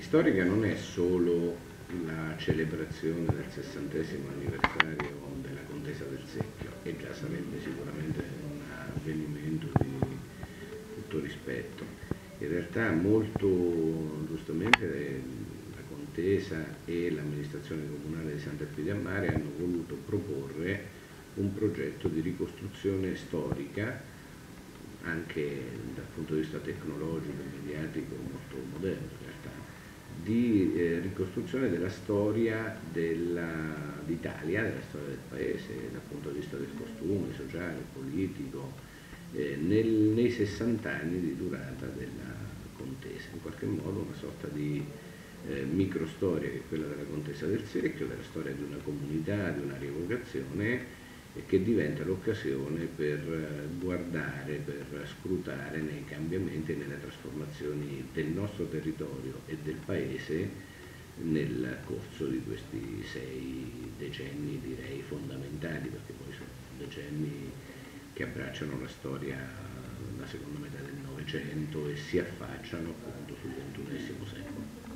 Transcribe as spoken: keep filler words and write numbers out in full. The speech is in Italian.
Storica non è solo la celebrazione del sessantesimo anniversario della contesa del Secchio, e già sarebbe sicuramente un avvenimento di tutto rispetto. In realtà molto giustamente la contesa e l'amministrazione comunale di Sant'Elpidio a Mare hanno voluto proporre un progetto di ricostruzione storica anche dal punto di vista tecnologico e mediatico molto moderno in realtà, di eh, ricostruzione della storia d'Italia, della storia del paese, dal punto di vista del costume sociale, politico, eh, nel, nei sessanta anni di durata della contesa, in qualche modo una sorta di eh, microstoria che è quella della contesa del Secchio, della storia di una comunità, di una rievocazione, e che diventa l'occasione per guardare, per scrutare nei cambiamenti e nelle trasformazioni del nostro territorio e del paese nel corso di questi sei decenni, direi fondamentali, perché poi sono decenni che abbracciano la storia, la seconda metà del Novecento, e si affacciano appunto sul ventunesimo secolo.